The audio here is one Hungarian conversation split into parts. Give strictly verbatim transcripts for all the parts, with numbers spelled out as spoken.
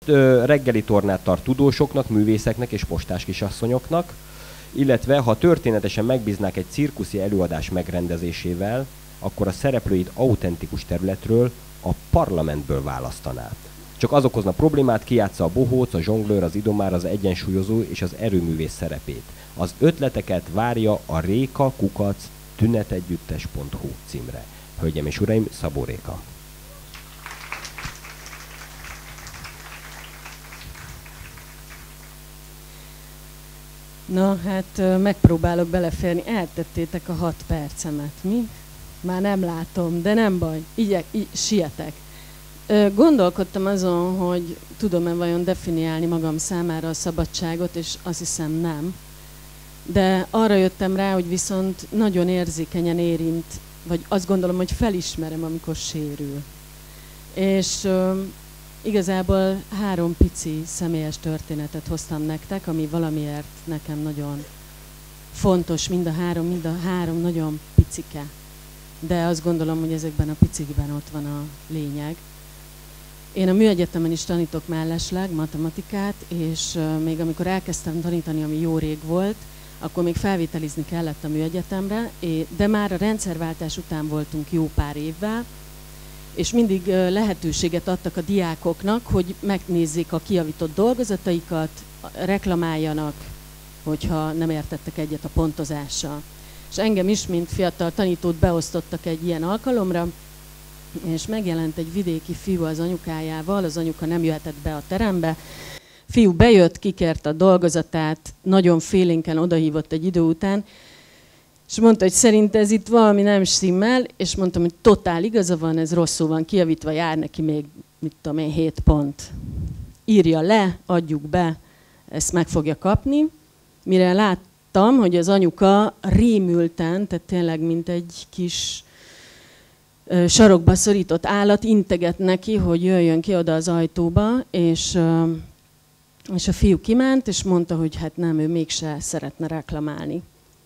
reggeli tornát tart tudósoknak, művészeknek és postás kisasszonyoknak, illetve ha történetesen megbíznák egy cirkuszi előadás megrendezésével, akkor a szereplőit autentikus területről, a parlamentből választaná. Csak az okozna problémát, kijátsza a bohóc, a zsonglőr, az idomár, az egyensúlyozó és az erőművész szerepét. Az ötleteket várja a réka kukac tünetegyüttes pont hu címre. Hölgyeim és uraim, Szabó Réka. Na, hát megpróbálok beleférni. Eltettétek a hat percemet, mi? Már nem látom, de nem baj. Igyek, így, sietek. Gondolkodtam azon, hogy tudom-e vajon definiálni magam számára a szabadságot, és azt hiszem nem. De arra jöttem rá, hogy viszont nagyon érzékenyen érint, vagy azt gondolom, hogy felismerem, amikor sérül. És uh, igazából három pici személyes történetet hoztam nektek, ami valamiért nekem nagyon fontos, mind a három, mind a három nagyon picike. De azt gondolom, hogy ezekben a picikben ott van a lényeg. Én a műegyetemen is tanítok mellesleg matematikát, és uh, még amikor elkezdtem tanítani, ami jó rég volt, akkor még felvételizni kellett a műegyetemre, de már a rendszerváltás után voltunk jó pár évvel, és mindig uh, lehetőséget adtak a diákoknak, hogy megnézzék a kijavított dolgozataikat, reklamáljanak, hogyha nem értettek egyet a pontozással. És engem is, mint fiatal tanítót beosztottak egy ilyen alkalomra, és megjelent egy vidéki fiú az anyukájával, az anyuka nem jöhetett be a terembe. Fiú bejött, kikért a dolgozatát, nagyon félénken odahívott egy idő után, és mondta, hogy szerint ez itt valami nem stimmel, és mondtam, hogy totál igaza van, ez rosszul van kijavítva, jár neki még, mit tudom én, hét pont. Írja le, adjuk be, ezt meg fogja kapni. Mire láttam, hogy az anyuka rémülten, tehát tényleg mint egy kis sarokba szorított állat integet neki, hogy jöjjön ki oda az ajtóba, és, és a fiú kiment, és mondta, hogy hát nem, ő mégse szeretne reklamálni.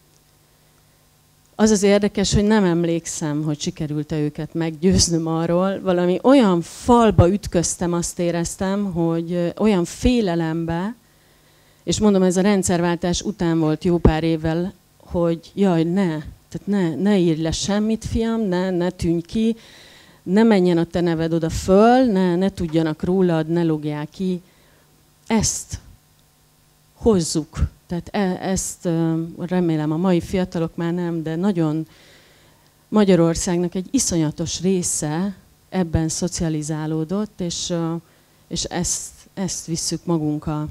Az az érdekes, hogy nem emlékszem, hogy sikerült-e őket meggyőznöm arról. Valami olyan falba ütköztem, azt éreztem, hogy olyan félelembe, és mondom, ez a rendszerváltás után volt jó pár évvel, hogy jaj, ne, tehát ne, ne írj le semmit, fiam, ne, ne tűnj ki, ne menjen a te neved oda föl, ne, ne tudjanak rólad, ne logják ki. Ezt hozzuk. Tehát e, ezt remélem a mai fiatalok már nem, de nagyon Magyarországnak egy iszonyatos része ebben szocializálódott, és, és ezt, ezt visszük magunkkal.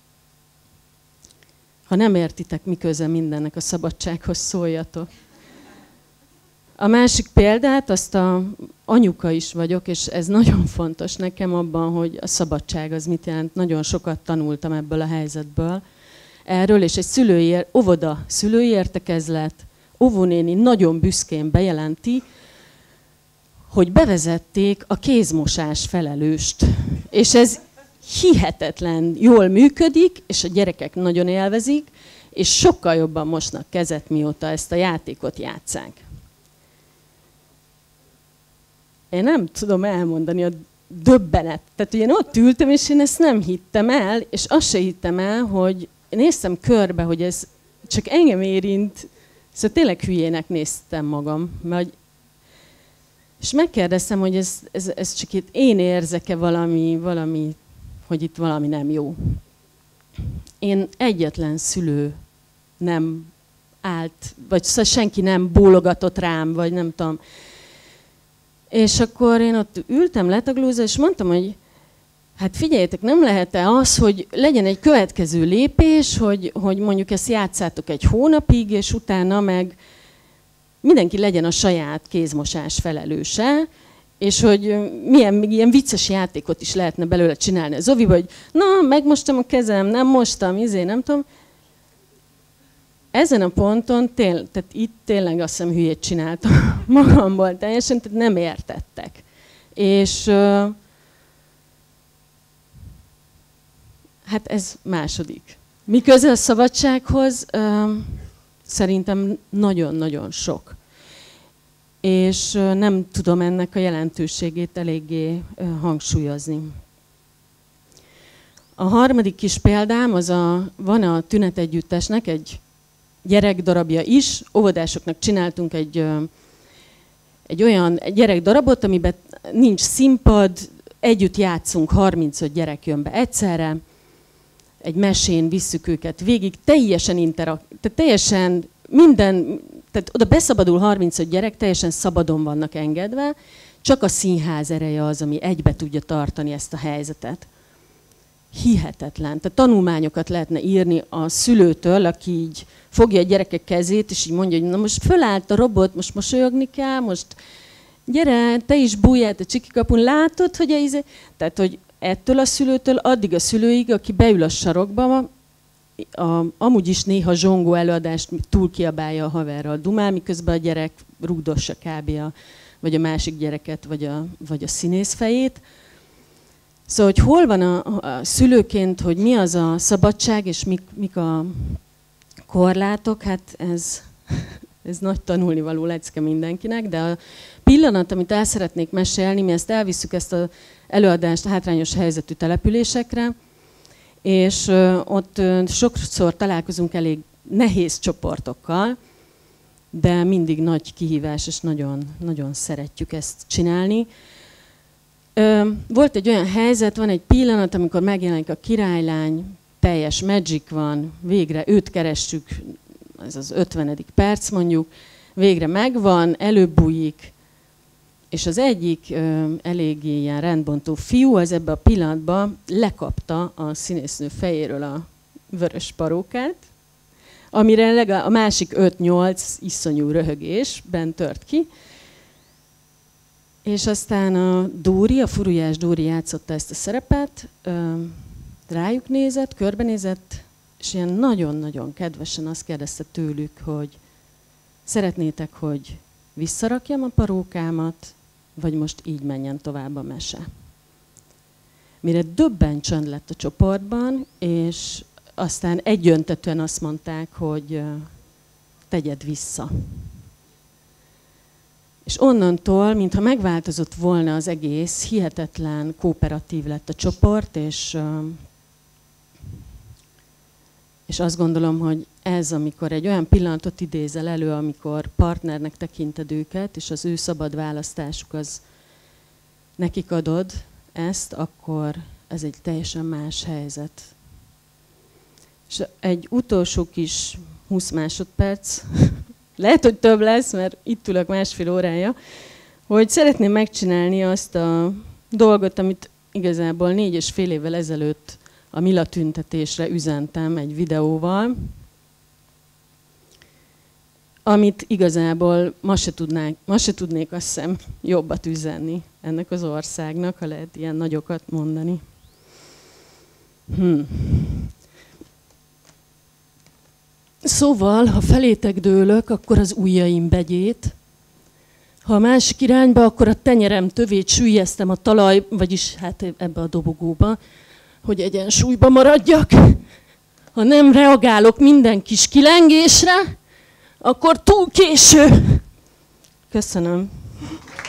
Ha nem értitek, mi köze mindennek a szabadsághoz, szóljatok. A másik példát, azt a anyuka is vagyok, és ez nagyon fontos nekem abban, hogy a szabadság az mit jelent. Nagyon sokat tanultam ebből a helyzetből erről, és egy szülői, óvoda szülői értekezlet, óvónéni nagyon büszkén bejelenti, hogy bevezették a kézmosás felelőst. És ez hihetetlen jól működik, és a gyerekek nagyon élvezik, és sokkal jobban mosnak kezet, mióta ezt a játékot játsszák. Én nem tudom elmondani a döbbenet. Tehát, hogy én ott ültem, és én ezt nem hittem el, és azt se hittem el, hogy néztem körbe, hogy ez csak engem érint. Szóval tényleg hülyének néztem magam. Mert, és megkérdeztem, hogy ez, ez, ez csak itt én érzek-e valami, valami, hogy itt valami nem jó. Én egyetlen szülő nem állt, vagy senki nem bólogatott rám, vagy nem tudom. És akkor én ott ültem letaglózva, és mondtam, hogy hát figyeljetek, nem lehet-e az, hogy legyen egy következő lépés, hogy, hogy mondjuk ezt játszátok egy hónapig, és utána meg mindenki legyen a saját kézmosás felelőse, és hogy milyen még ilyen vicces játékot is lehetne belőle csinálni. Zovi, hogy na, megmostam a kezem, nem mostam, izé, nem tudom. Ezen a ponton, tél, tehát itt tényleg azt hiszem hülyét csináltam magamból teljesen, tehát nem értettek. És uh, hát ez második. Mi köze a szabadsághoz? Uh, szerintem nagyon-nagyon sok. És uh, nem tudom ennek a jelentőségét eléggé uh, hangsúlyozni. A harmadik kis példám, az a, van a Tünetegyüttesnek egy gyerekdarabja is. Óvodásoknak csináltunk egy, egy olyan gyerekdarabot, amiben nincs színpad, együtt játszunk, harmincöt gyerek jön be egyszerre, egy mesén visszük őket végig, teljesen interak, tehát teljesen minden, tehát oda beszabadul harmincöt gyerek, teljesen szabadon vannak engedve, csak a színház ereje az, ami egybe tudja tartani ezt a helyzetet. Hihetetlen. Tehát tanulmányokat lehetne írni a szülőtől, aki így fogja a gyerekek kezét, és így mondja, hogy na most fölállt a robot, most mosolyogni kell, most gyere, te is bújj át a csikikapun, látod, hogy a izé... Tehát, hogy ettől a szülőtől addig a szülőig, aki beül a sarokba, a, amúgy is néha zsongó előadást túl kiabálja a haverral dumál, miközben a gyerek rúgdossa kb. A, vagy a másik gyereket, vagy a, vagy a színész fejét. Szóval, hogy hol van a, a szülőként, hogy mi az a szabadság, és mik, mik a korlátok, hát ez, ez nagy tanulnivaló lecke mindenkinek, de a pillanat, amit el szeretnék mesélni, mi ezt elvisszük ezt az előadást a hátrányos helyzetű településekre, és ott sokszor találkozunk elég nehéz csoportokkal, de mindig nagy kihívás, és nagyon, nagyon szeretjük ezt csinálni. Volt egy olyan helyzet, van egy pillanat, amikor megjelenik a királylány, teljes magic van, végre őt keressük, ez az ötvenedik perc mondjuk, végre megvan, előbújik, és az egyik ö, eléggé ilyen rendbontó fiú az ebbe a pillanatban lekapta a színésznő fejéről a vörös parókát, amire legalább a másik öt-nyolc iszonyú röhögésben tört ki, és aztán a Dóri, a Furujás Dóri játszotta ezt a szerepet, ö, rájuk nézett, körbenézett, és ilyen nagyon-nagyon kedvesen azt kérdezte tőlük, hogy szeretnétek, hogy visszarakjam a parókámat, vagy most így menjen tovább a mese. Mire döbben csönd lett a csoportban, és aztán egyöntetően azt mondták, hogy tegyed vissza. És onnantól, mintha megváltozott volna az egész, hihetetlen kooperatív lett a csoport, és, és azt gondolom, hogy ez, amikor egy olyan pillanatot idézel elő, amikor partnernek tekinted őket, és az ő szabad választásuk az nekik adod ezt, akkor ez egy teljesen más helyzet. És egy utolsó kis húsz másodperc, lehet, hogy több lesz, mert itt ülök másfél órája, hogy szeretném megcsinálni azt a dolgot, amit igazából négy és fél évvel ezelőtt a Mila tüntetésre üzentem egy videóval, amit igazából ma se, tudnánk, ma se tudnék, azt hiszem, jobbat üzenni ennek az országnak, ha lehet ilyen nagyokat mondani. Hmm. Szóval, ha felétek dőlök, akkor az ujjaim begyét, ha a másik irányba, akkor a tenyerem tövét süllyesztem a talaj, vagyis hát ebbe a dobogóba, hogy egyensúlyba maradjak. Ha nem reagálok minden kis kilengésre, akkor túl késő. Köszönöm.